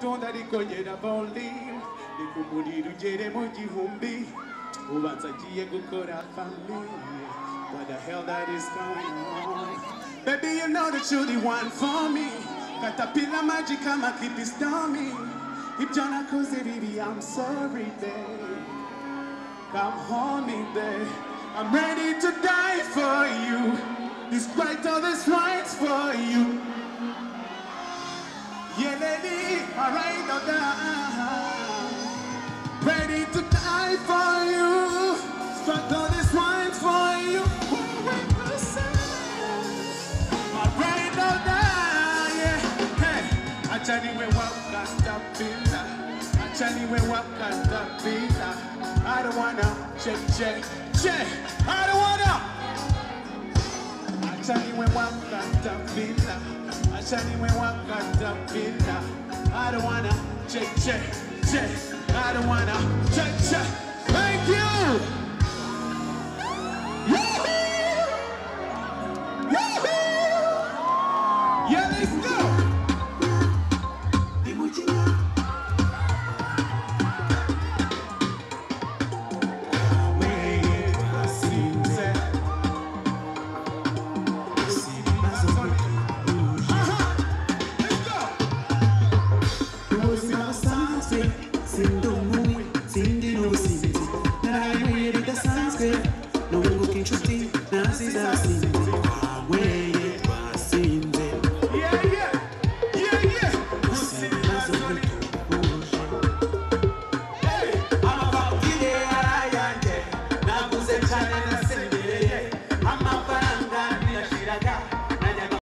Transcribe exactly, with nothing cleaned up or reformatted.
katonda likonyera boli likumulira ugere mu gihumbi ubanza agiye gukora family. What the hell that is going on? Baby, you know that you're the one for me. Caterpillar magic, I'ma keep it stormy. If John cause baby, I'm sorry, babe. Come hold me, babe. I'm ready to die for you. Despite all this rights for you. Yeah, lady, alright, no down. Ready to die for you. Despite all this rights for you. Alright, no down, yeah. Hey, achani we waka tapila. Achani we waka tapila. I don't wanna check, check, check. I don't wanna. Achani we waka tapila. Achani we waka tapila. I don't wanna check, check, check. I don't wanna check, check.